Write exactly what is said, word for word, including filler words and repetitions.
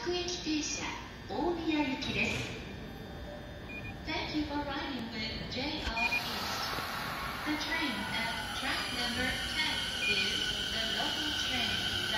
各駅停車大宮行きです。 Thank you for riding with J R East. The train at track number ten is the local train